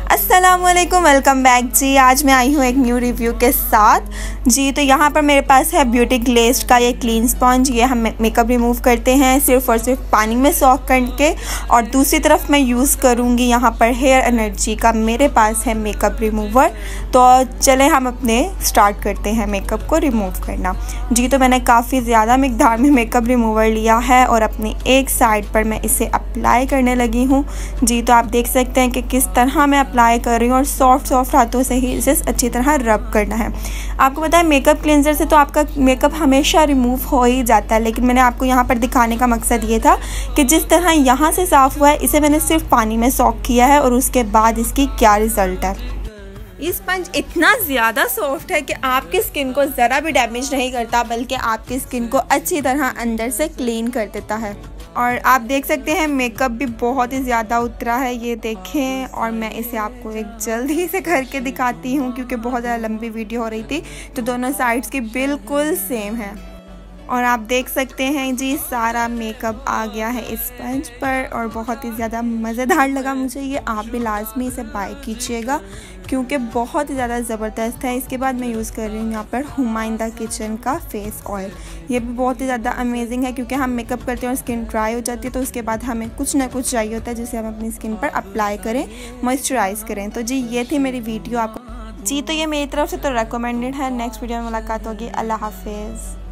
अस्सलामुअलैकुम, welcome back जी। आज मैं आई हूँ एक न्यू रिव्यू के साथ जी। तो यहाँ पर मेरे पास है ब्यूटी ग्लेज्ड का ये क्लीन स्पॉन्ज। ये हम मेकअप रिमूव करते हैं सिर्फ और सिर्फ पानी में सॉक करके। और दूसरी तरफ मैं यूज़ करूँगी यहाँ पर हेयर एनर्जी का मेरे पास है मेकअप रिमूवर। तो चले हम अपने स्टार्ट करते हैं मेकअप को रिमूव करना जी। तो मैंने काफ़ी ज़्यादा मिकदार में मेकअप रिमूवर लिया है और अपनी एक साइड पर मैं इसे अप्लाई करने लगी हूँ जी। तो आप देख सकते हैं कि किस तरह मैं अप्लाई कर रही हूँ और सॉफ्ट हाथों से ही इसे अच्छी तरह रब करना है। आपको पता है मेकअप क्लेंजर से तो आपका मेकअप हमेशा रिमूव हो ही जाता है, लेकिन मैंने आपको यहाँ पर दिखाने का मकसद ये था कि जिस तरह यहाँ से साफ़ हुआ है इसे मैंने सिर्फ पानी में सॉक किया है और उसके बाद इसकी क्या रिज़ल्ट है। ये स्पंज इतना ज़्यादा सॉफ्ट है कि आपकी स्किन को ज़रा भी डैमेज नहीं करता, बल्कि आपकी स्किन को अच्छी तरह अंदर से क्लीन कर देता है। और आप देख सकते हैं मेकअप भी बहुत ही ज़्यादा उतरा है, ये देखें। और मैं इसे आपको एक जल्दी से करके दिखाती हूँ क्योंकि बहुत ज़्यादा लंबी वीडियो हो रही थी। तो दोनों साइड्स की बिल्कुल सेम है और आप देख सकते हैं जी सारा मेकअप आ गया है इस स्पंज पर और बहुत ही ज़्यादा मज़ेदार लगा मुझे ये। आप भी लाजमी इसे बाय कीजिएगा क्योंकि बहुत ही ज़्यादा ज़बरदस्त है। इसके बाद मैं यूज़ कर रही हूँ यहाँ पर हुमायूं द किचन का फेस ऑयल। ये भी बहुत ही ज़्यादा अमेजिंग है क्योंकि हम मेकअप करते हैं और स्किन ड्राई हो जाती है, तो उसके बाद हमें कुछ ना कुछ चाहिए होता है जिसे हम अपनी स्किन पर अप्लाई करें, मॉइस्चराइज़ करें। तो जी ये थी मेरी वीडियो आपको जी। तो ये मेरी तरफ से तो रिकमेंडेड है। नेक्स्ट वीडियो में मुलाकात होगी। अल्लाह हाफिज़।